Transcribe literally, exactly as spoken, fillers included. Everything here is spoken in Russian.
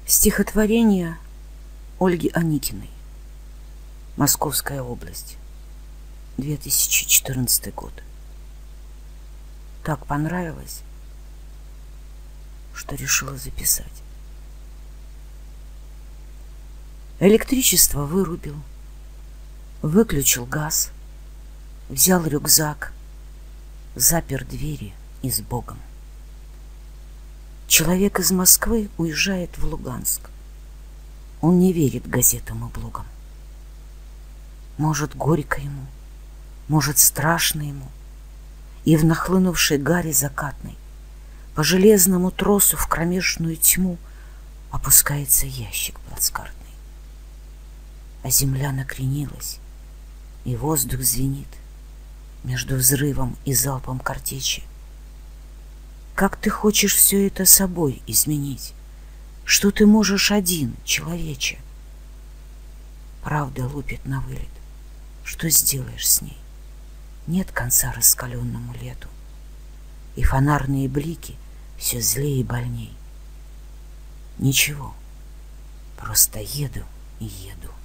Стихотворение Ольги Аникиной. Московская область. две тысячи четырнадцатый год. Так понравилось, что решила записать. Электричество вырубил, выключил газ, взял рюкзак, запер двери и с Богом. Человек из Москвы уезжает в Луганск. Он не верит газетам и блогам. Может, горько ему, может, страшно ему. И в нахлынувшей гаре закатной по железному тросу в кромешную тьму опускается ящик плацкартный. А земля накренилась, и воздух звенит между взрывом и залпом картечи. Как ты хочешь все это собой изменить? Что ты можешь один, человече? Правда лупит на вылет. Что сделаешь с ней? Нет конца раскаленному лету. И фонарные блики все злее и больней. Ничего, просто еду и еду.